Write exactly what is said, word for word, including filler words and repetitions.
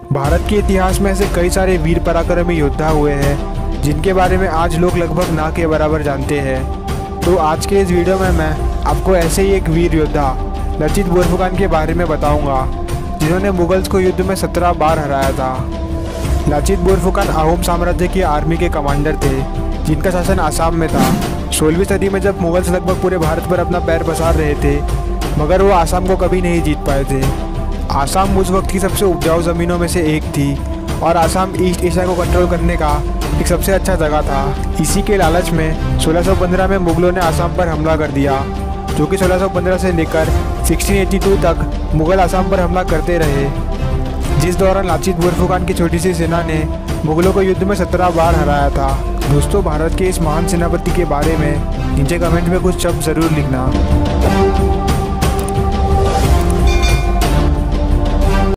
भारत के इतिहास में ऐसे कई सारे वीर पराक्रमी योद्धा हुए हैं जिनके बारे में आज लोग लगभग ना के बराबर जानते हैं। तो आज के इस वीडियो में मैं आपको ऐसे ही एक वीर योद्धा लचित बोरफुकन के बारे में बताऊंगा, जिन्होंने मुगल्स को युद्ध में सत्रह बार हराया था। लचित बोरफुकन अहोम साम्राज्य की आर्मी के कमांडर थे, जिनका शासन आसाम में था। सोलहवीं सदी में जब मुगल्स लगभग पूरे भारत पर अपना पैर पसार रहे थे, मगर वो आसाम को कभी नहीं जीत पाए थे। आसाम उस वक्त की सबसे उपजाऊ ज़मीनों में से एक थी और आसाम ईस्ट एशिया को कंट्रोल करने का एक सबसे अच्छा जगह था। इसी के लालच में सोलह सौ पंद्रह में मुगलों ने आसाम पर हमला कर दिया, जो कि सोलह सौ पंद्रह से लेकर सोलह सौ बयासी तक मुगल आसाम पर हमला करते रहे, जिस दौरान लचित बोरफुकन की छोटी सी सेना ने मुगलों को युद्ध में सत्रह बार हराया था। दोस्तों, भारत के इस महान सेनापति के बारे में नीचे कमेंट में कुछ शब्द ज़रूर लिखना।